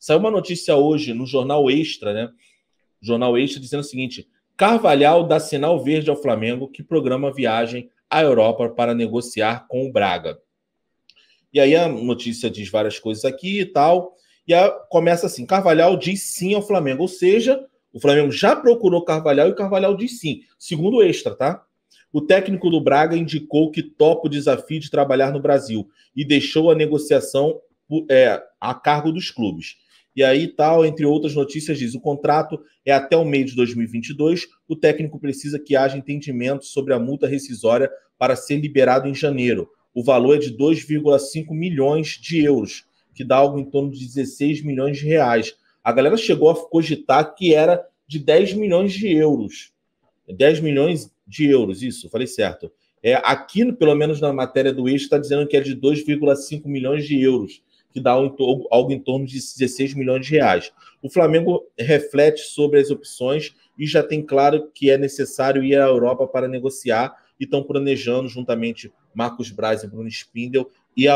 Saiu uma notícia hoje no Jornal Extra, né? Jornal Extra dizendo o seguinte: Carvalhal dá sinal verde ao Flamengo que programa viagem à Europa para negociar com o Braga. E aí a notícia diz várias coisas aqui e tal. E aí começa assim: Carvalhal diz sim ao Flamengo. Ou seja, o Flamengo já procurou Carvalhal e Carvalhal diz sim. Segundo o Extra, tá? O técnico do Braga indicou que topa o desafio de trabalhar no Brasil e deixou a negociação a cargo dos clubes. E aí, tal, entre outras notícias, diz: o contrato é até o meio de 2022, o técnico precisa que haja entendimento sobre a multa rescisória para ser liberado em janeiro. O valor é de 2,5 milhões de euros, que dá algo em torno de 16 milhões de reais. A galera chegou a cogitar que era de 10 milhões de euros. 10 milhões de euros, isso, falei certo. Aqui, pelo menos na matéria do Eixo, está dizendo que é de 2,5 milhões de euros, que dá algo em torno de 16 milhões de reais. O Flamengo reflete sobre as opções e já tem claro que é necessário ir à Europa para negociar e estão planejando, juntamente Marcos Braz e Bruno Spindel, ir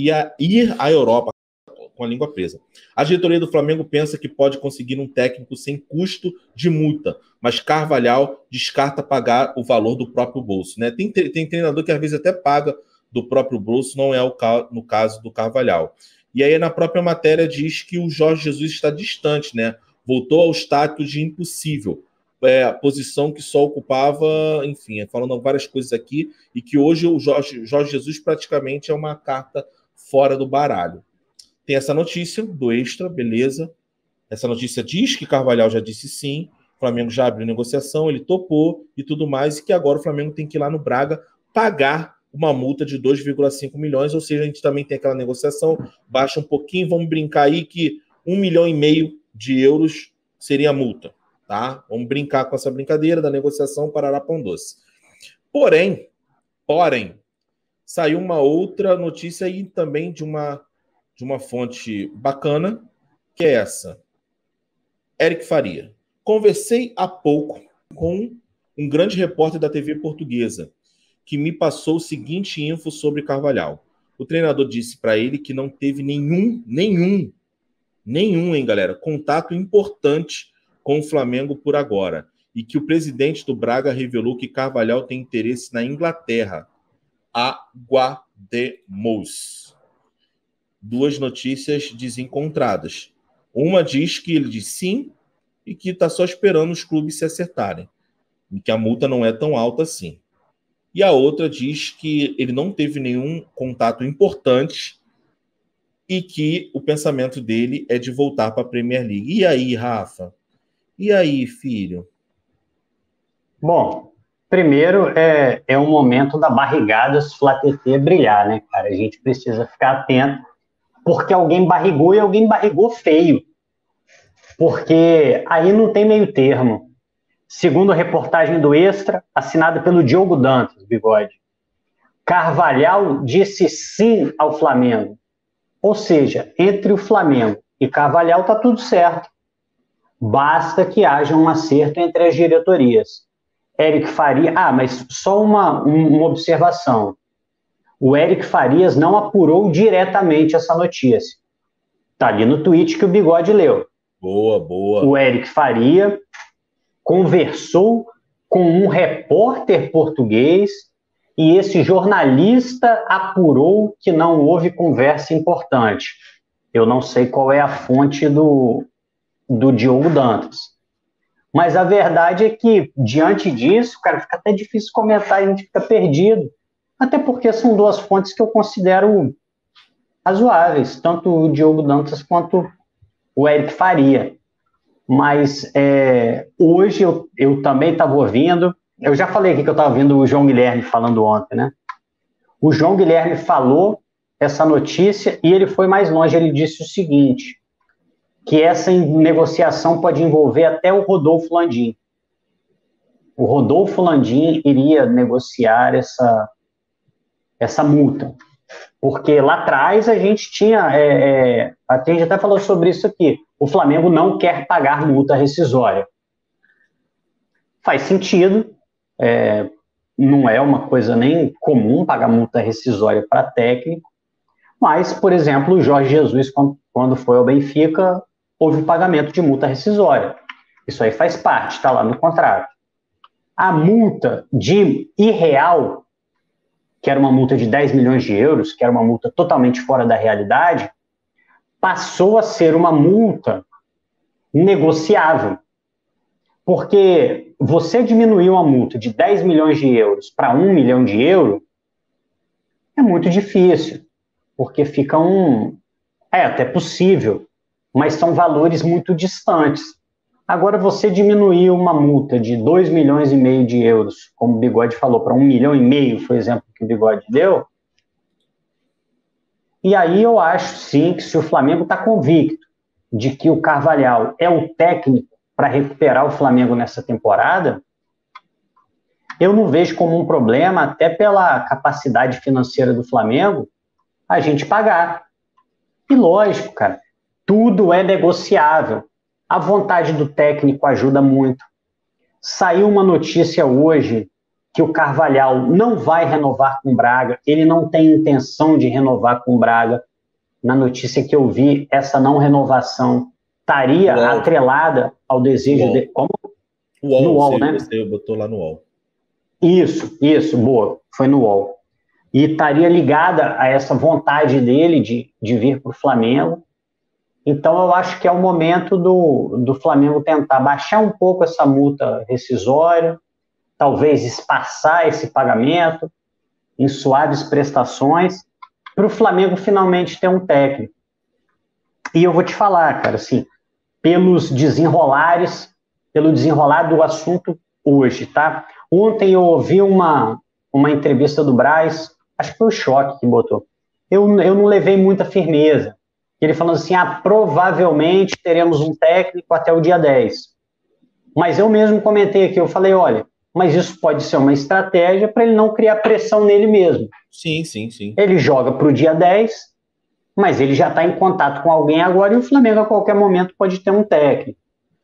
à Europa com a língua presa. A diretoria do Flamengo pensa que pode conseguir um técnico sem custo de multa, mas Carvalhal descarta pagar o valor do próprio bolso, né? Tem treinador que às vezes até paga do próprio bolso, não é no caso do Carvalhal. E aí na própria matéria diz que o Jorge Jesus está distante, né? Voltou ao status de impossível, a posição que só ocupava, enfim, falando várias coisas aqui, e que hoje o Jorge Jesus praticamente é uma carta fora do baralho. Tem essa notícia do Extra, beleza. Essa notícia diz que Carvalhal já disse sim, o Flamengo já abriu negociação, ele topou e tudo mais, e que agora o Flamengo tem que ir lá no Braga pagar uma multa de 2,5 milhões, ou seja, a gente também tem aquela negociação, baixa um pouquinho, vamos brincar aí que 1,5 milhão de euros seria a multa, tá? Vamos brincar com essa brincadeira da negociação Parará Pão Doce. Porém, saiu uma outra notícia aí também de uma fonte bacana, que é essa. Eric Faria. Conversei há pouco com um grande repórter da TV portuguesa, que me passou o seguinte info sobre Carvalhal. O treinador disse para ele que não teve nenhum, hein, galera, contato importante com o Flamengo por agora, e que o presidente do Braga revelou que Carvalhal tem interesse na Inglaterra. Aguardemos. Duas notícias desencontradas. Uma diz que ele diz sim e que está só esperando os clubes se acertarem, e que a multa não é tão alta assim. E a outra diz que ele não teve nenhum contato importante e que o pensamento dele é de voltar para a Premier League. E aí, Rafa? E aí, filho? Bom, primeiro é um momento da barrigada Flá TT brilhar, né, cara? A gente precisa ficar atento, porque alguém barrigou e alguém barrigou feio. Porque aí não tem meio termo. Segundo a reportagem do Extra, assinada pelo Diogo Dantas, Bigode, Carvalhal disse sim ao Flamengo. Ou seja, entre o Flamengo e Carvalhal está tudo certo. Basta que haja um acerto entre as diretorias. Eric Faria... mas só uma observação. O Eric Farias não apurou diretamente essa notícia. Está ali no tweet que o Bigode leu. Boa. O Eric Faria conversou com um repórter português e esse jornalista apurou que não houve conversa importante. Eu não sei qual é a fonte do Diogo Dantas. Mas a verdade é que, diante disso, cara, fica até difícil comentar, a gente fica perdido. Até porque são duas fontes que eu considero razoáveis, tanto o Diogo Dantas quanto o Eric Faria. Mas hoje eu também estava ouvindo, eu já falei aqui que eu estava ouvindo o João Guilherme falando ontem, né? O João Guilherme falou essa notícia e ele foi mais longe, ele disse o seguinte, que essa negociação pode envolver até o Rodolfo Landim. O Rodolfo Landim iria negociar essa multa. Porque lá atrás a gente tinha, a gente até falou sobre isso aqui, o Flamengo não quer pagar multa rescisória. Faz sentido, não é uma coisa nem comum pagar multa rescisória para técnico, mas, por exemplo, o Jorge Jesus, quando foi ao Benfica, houve o pagamento de multa rescisória. Isso aí faz parte, está lá no contrato. A multa de irreal, que era uma multa de 10 milhões de euros, que era uma multa totalmente fora da realidade, passou a ser uma multa negociável. Porque você diminuir uma multa de 10 milhões de euros para 1 milhão de euros é muito difícil, porque fica até possível, mas são valores muito distantes. Agora, você diminuir uma multa de 2 milhões e meio de euros, como o Bigode falou, para 1 milhão e meio, foi o exemplo que o Bigode deu, e aí eu acho, sim, que se o Flamengo está convicto de que o Carvalhal é o técnico para recuperar o Flamengo nessa temporada, eu não vejo como um problema, até pela capacidade financeira do Flamengo, a gente pagar. E lógico, cara, tudo é negociável. A vontade do técnico ajuda muito. Saiu uma notícia hoje que o Carvalhal não vai renovar com o Braga, ele não tem intenção de renovar com o Braga. Na notícia que eu vi, essa não renovação estaria atrelada ao desejo dele. Como? UOL, no UOL, né? Você botou lá no UOL. Isso, boa, foi no UOL. E estaria ligada a essa vontade dele de vir para o Flamengo. Então, eu acho que é o momento do Flamengo tentar baixar um pouco essa multa rescisória, talvez espaçar esse pagamento em suaves prestações, para o Flamengo finalmente ter um técnico. E eu vou te falar, cara, assim, pelo desenrolar do assunto hoje, tá? Ontem eu ouvi uma entrevista do Braz, acho que foi o Choque que botou. Eu não levei muita firmeza. Ele falando assim, provavelmente teremos um técnico até o dia 10. Mas eu mesmo comentei aqui, eu falei, olha, mas isso pode ser uma estratégia para ele não criar pressão nele mesmo. Sim. Ele joga para o dia 10, mas ele já está em contato com alguém agora e o Flamengo a qualquer momento pode ter um técnico.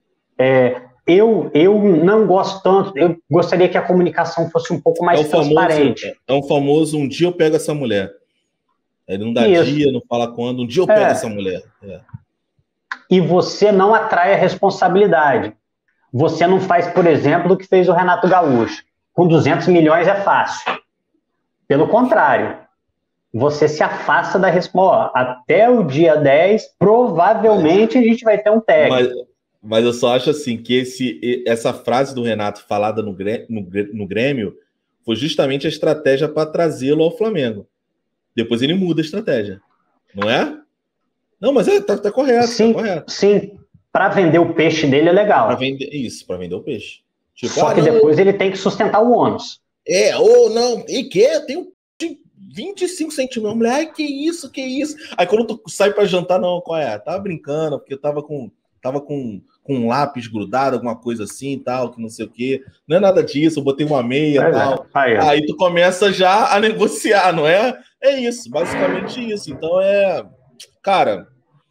Eu não gosto tanto, eu gostaria que a comunicação fosse um pouco mais transparente. É um famoso, um dia eu pego essa mulher. Ele não dá dia, não fala quando, um dia eu pego essa mulher. E você não atrai a responsabilidade. Você não faz, por exemplo, o que fez o Renato Gaúcho. Com 200 milhões é fácil. Pelo contrário, você se afasta da responsabilidade. Até o dia 10, provavelmente a gente vai ter um técnico. Mas eu só acho assim que essa frase do Renato falada no Grêmio foi justamente a estratégia para trazê-lo ao Flamengo. Depois ele muda a estratégia. Não é? Não, mas tá correto. Sim, tá correto. Sim. Para vender o peixe dele é legal. Para vender o peixe. Tipo, só que depois ele tem que sustentar o ônus. Não, e que? Tem um 25 centímetros. Mulher, ai, que isso? Aí quando tu sai para jantar, não, qual é? Tava brincando, porque eu tava com um lápis grudado, alguma coisa assim, tal, que não sei o quê. Não é nada disso, eu botei uma meia e tal. Aí tu começa já a negociar, não é? É isso, basicamente isso. Então cara...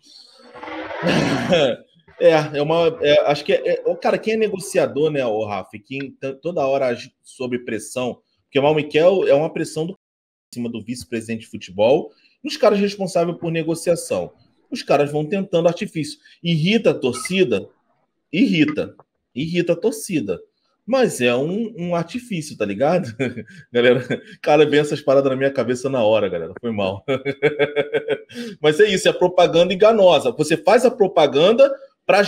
acho que cara, quem é negociador, né, o Rafa, quem toda hora age sob pressão, porque o Miquel é uma pressão em cima do vice-presidente de futebol, e os caras responsáveis por negociação. Os caras vão tentando artifício. Irrita a torcida? Irrita a torcida. Mas é um artifício, tá ligado? Galera, cara, vem essas paradas na minha cabeça na hora, galera. Foi mal. Mas é isso, é propaganda enganosa. Você faz a propaganda para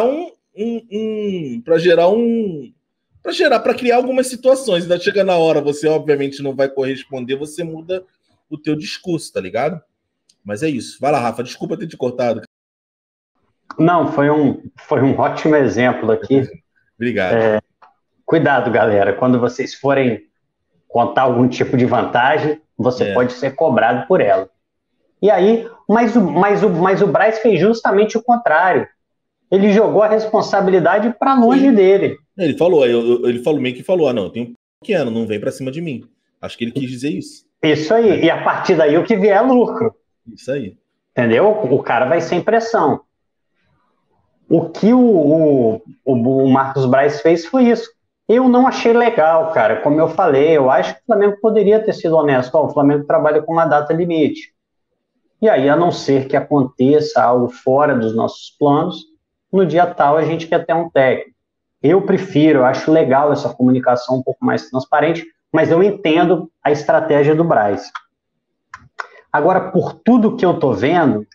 para criar algumas situações. Ainda chega na hora, você obviamente não vai corresponder, você muda o teu discurso, tá ligado? Mas é isso. Vai lá, Rafa, desculpa ter te cortado. Não, foi um ótimo exemplo aqui. Obrigado. Cuidado, galera, quando vocês forem contar algum tipo de vantagem, você pode ser cobrado por ela. E aí, mas o Braz fez justamente o contrário. Ele jogou a responsabilidade para longe dele. Ele falou, meio que falou, não, eu tenho um pequeno, não vem para cima de mim. Acho que ele quis dizer isso. Isso aí, e a partir daí o que vier é lucro. Isso aí. Entendeu? O cara vai sem pressão. O que o Marcos Braz fez foi isso. Eu não achei legal, cara. Como eu falei, eu acho que o Flamengo poderia ter sido honesto. O Flamengo trabalha com uma data limite. E aí, a não ser que aconteça algo fora dos nossos planos, no dia tal a gente quer ter um técnico. Eu prefiro, eu acho legal essa comunicação um pouco mais transparente, mas eu entendo a estratégia do Braz. Agora, por tudo que eu estou vendo,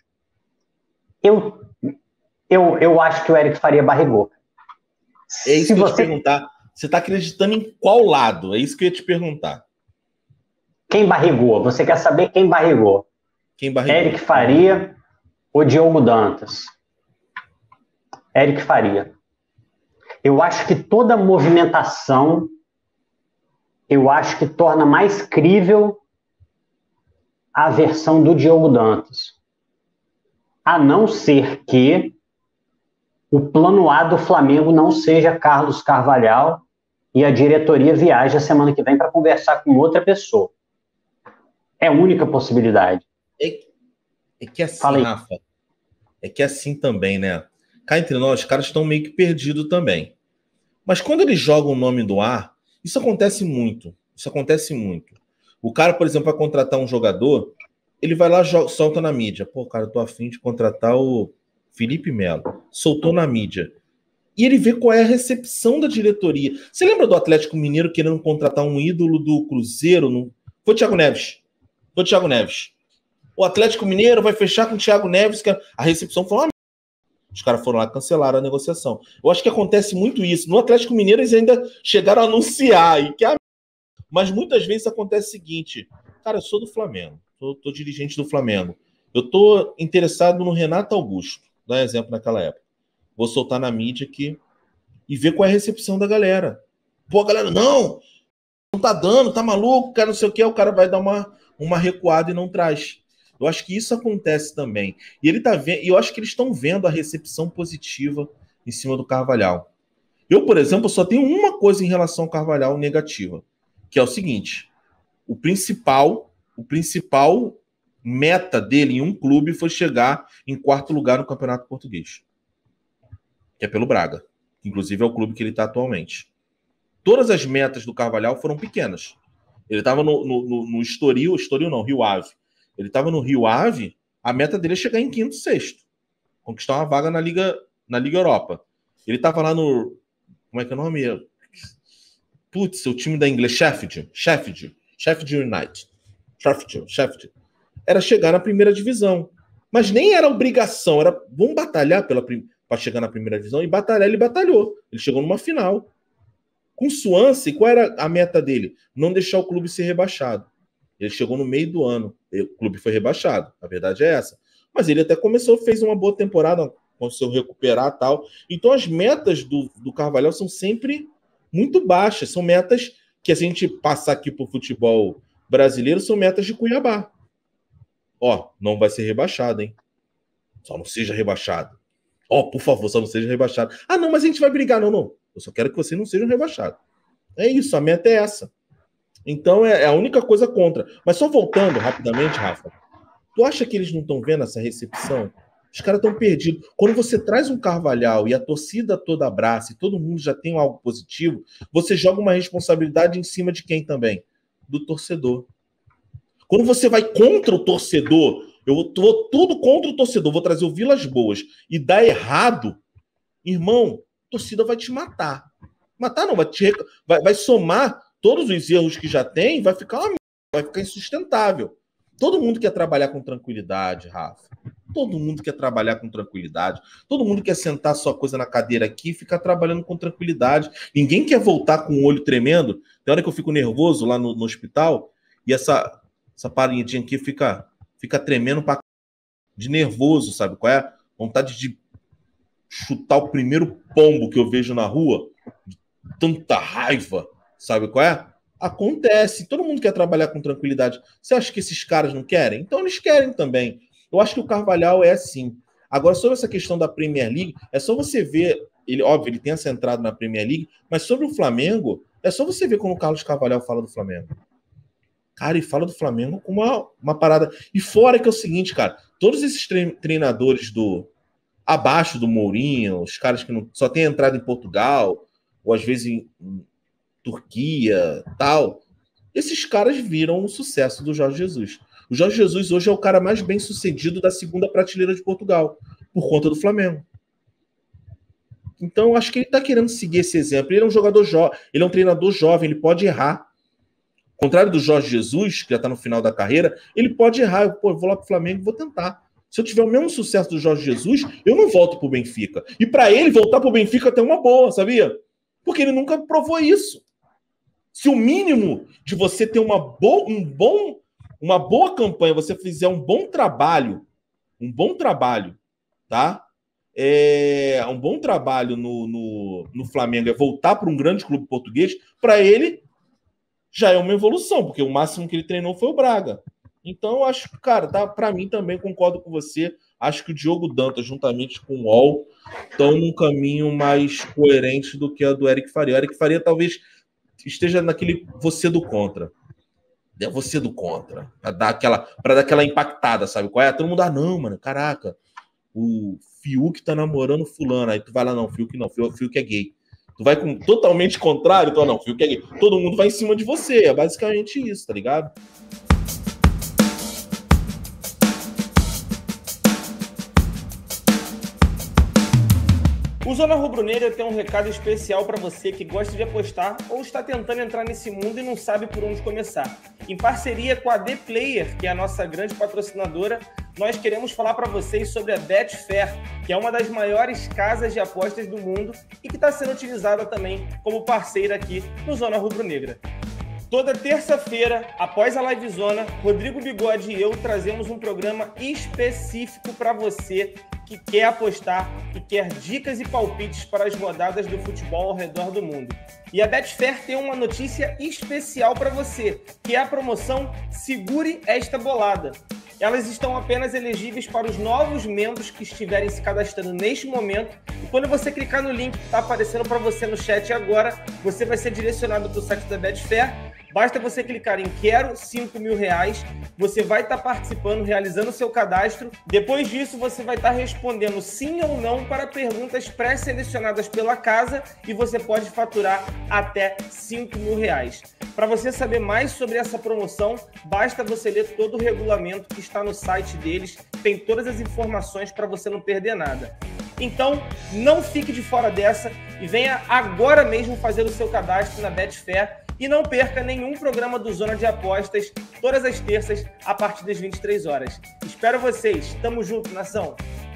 eu acho que o Eric Faria barrigou. É isso que eu ia te perguntar. Você está acreditando em qual lado? É isso que eu ia te perguntar. Quem barrigou? Você quer saber quem barrigou? Quem barrigou? Eric Faria ou Diogo Dantas? Eric Faria. Eu acho que toda movimentação, eu acho que torna mais crível a versão do Diogo Dantas. A não ser que o plano A do Flamengo não seja Carlos Carvalhal e a diretoria viaje a semana que vem para conversar com outra pessoa. É a única possibilidade. É que assim, Rafa, é que assim também, né? Cá entre nós, os caras estão meio que perdidos também. Mas quando eles jogam o nome do ar, isso acontece muito. Isso acontece muito. O cara, por exemplo, vai contratar um jogador, ele vai lá, solta na mídia. Pô, cara, eu tô afim de contratar o Felipe Melo. Soltou na mídia. E ele vê qual é a recepção da diretoria. Você lembra do Atlético Mineiro querendo contratar um ídolo do Cruzeiro? Foi o Thiago Neves. Foi o Thiago Neves. O Atlético Mineiro vai fechar com o Thiago Neves. A recepção foi uma... Os caras foram lá e cancelaram a negociação. Eu acho que acontece muito isso. No Atlético Mineiro eles ainda chegaram a anunciar. Mas muitas vezes acontece o seguinte. Cara, eu sou do Flamengo. Tô dirigente do Flamengo. Eu tô interessado no Renato Augusto. Dá um exemplo naquela época. Vou soltar na mídia aqui e ver qual é a recepção da galera. Pô, a galera, não tá dando, tá maluco, cara, não sei o que. O cara vai dar uma recuada e não traz. Eu acho que isso acontece também. E ele tá vendo, e eu acho que eles estão vendo a recepção positiva em cima do Carvalhal. Eu, por exemplo, só tenho uma coisa em relação ao Carvalhal negativa, que é o seguinte: o principal meta dele em um clube foi chegar em quarto lugar no Campeonato Português, que é pelo Braga. Inclusive é o clube que ele está atualmente. Todas as metas do Carvalhal foram pequenas. Ele estava no Estoril não, Rio Ave. Ele estava no Rio Ave, a meta dele é chegar em quinto, sexto. Conquistar uma vaga na Liga Europa. Ele estava lá no... Como é que é o nome? Putz, o time da inglês, Sheffield United. Sheffield. Era chegar na primeira divisão. Mas nem era obrigação, era vamos batalhar para chegar na primeira divisão, e batalhar, ele batalhou. Ele chegou numa final. Com Swansea, qual era a meta dele? Não deixar o clube ser rebaixado. Ele chegou no meio do ano, o clube foi rebaixado, a verdade é essa. Mas ele até fez uma boa temporada, conseguiu recuperar e tal. Então as metas do Carvalhal são sempre muito baixas, são metas que, se a gente passar aqui para o futebol brasileiro, são metas de Cuiabá. Ó, não vai ser rebaixado, hein? Só não seja rebaixado. Ó, por favor, só não seja rebaixado. Ah, não, mas a gente vai brigar. Não. Eu só quero que você não seja rebaixado. É isso, a meta é essa. Então é a única coisa contra. Mas só voltando rapidamente, Rafa, tu acha que eles não estão vendo essa recepção? Os caras estão perdidos. Quando você traz um Carvalhal e a torcida toda abraça e todo mundo já tem algo positivo, você joga uma responsabilidade em cima de quem também? Do torcedor. Quando você vai contra o torcedor, eu tô tudo contra o torcedor, vou trazer o Vilas Boas e dá errado, irmão, a torcida vai te matar. Matar não, vai somar todos os erros que já tem, vai ficar insustentável. Todo mundo quer trabalhar com tranquilidade, Rafa. Todo mundo quer trabalhar com tranquilidade. Todo mundo quer sentar sua coisa na cadeira aqui e ficar trabalhando com tranquilidade. Ninguém quer voltar com o olho tremendo. Tem hora que eu fico nervoso lá no hospital e essa parinha aqui fica tremendo de nervoso, sabe qual é? Vontade de chutar o primeiro pombo que eu vejo na rua. De tanta raiva, sabe qual é? Acontece. Todo mundo quer trabalhar com tranquilidade. Você acha que esses caras não querem? Então eles querem também. Eu acho que o Carvalhal é assim. Agora, sobre essa questão da Premier League, é só você ver, óbvio, ele tem essa entrada na Premier League, mas sobre o Flamengo, é só você ver como o Carlos Carvalhal fala do Flamengo. Cara, e fala do Flamengo com uma parada. E fora que é o seguinte, cara, todos esses treinadores abaixo do Mourinho, os caras que só têm entrado em Portugal, ou às vezes em Turquia, tal, esses caras viram o sucesso do Jorge Jesus. O Jorge Jesus hoje é o cara mais bem sucedido da segunda prateleira de Portugal, por conta do Flamengo. Então, eu acho que ele está querendo seguir esse exemplo. Ele é um jogador jovem, ele é um treinador jovem, ele pode errar. Ao contrário do Jorge Jesus, que já está no final da carreira, ele pode errar. Eu vou lá para o Flamengo e vou tentar. Se eu tiver o mesmo sucesso do Jorge Jesus, eu não volto para o Benfica. E para ele, voltar para o Benfica é uma boa, sabia? Porque ele nunca provou isso. Se o mínimo de você ter uma boa campanha, você fizer um bom trabalho, tá? Um bom trabalho no Flamengo é voltar para um grande clube português, para ele já é uma evolução, porque o máximo que ele treinou foi o Braga. Então, eu acho que, cara, tá, para mim também concordo com você. Acho que o Diogo Dantas, juntamente com o UOL, estão num caminho mais coerente do que a do Eric Faria. O Eric Faria talvez esteja naquele você do contra. É você do contra. Para dar aquela impactada, sabe? Qual é? Todo mundo, não, mano, caraca, o Fiuk tá namorando fulano. Aí tu vai lá, não, Fiuk não, Fiuk é gay. Tu vai com totalmente contrário, tu não, Fiuk é gay. Todo mundo vai em cima de você. É basicamente isso, tá ligado? O Zona Rubro-Negra tem um recado especial para você que gosta de apostar ou está tentando entrar nesse mundo e não sabe por onde começar. Em parceria com a The Player, que é a nossa grande patrocinadora, nós queremos falar para vocês sobre a Betfair, que é uma das maiores casas de apostas do mundo e que está sendo utilizada também como parceira aqui no Zona Rubro-Negra. Toda terça-feira, após a Live Zona, Rodrigo Bigode e eu trazemos um programa específico para você que quer apostar e quer dicas e palpites para as rodadas do futebol ao redor do mundo. E a Betfair tem uma notícia especial para você, que é a promoção Segure Esta Bolada. Elas estão apenas elegíveis para os novos membros que estiverem se cadastrando neste momento. E quando você clicar no link que está aparecendo para você no chat agora, você vai ser direcionado para o site da Betfair. Basta você clicar em Quero 5 mil reais, você vai estar participando, realizando o seu cadastro. Depois disso, você vai estar respondendo sim ou não para perguntas pré-selecionadas pela casa e você pode faturar até 5 mil reais. Para você saber mais sobre essa promoção, basta você ler todo o regulamento que está no site deles, tem todas as informações para você não perder nada. Então, não fique de fora dessa e venha agora mesmo fazer o seu cadastro na Betfair. E não perca nenhum programa do Zona de Apostas, todas as terças, a partir das 23 horas. Espero vocês. Tamo junto, nação!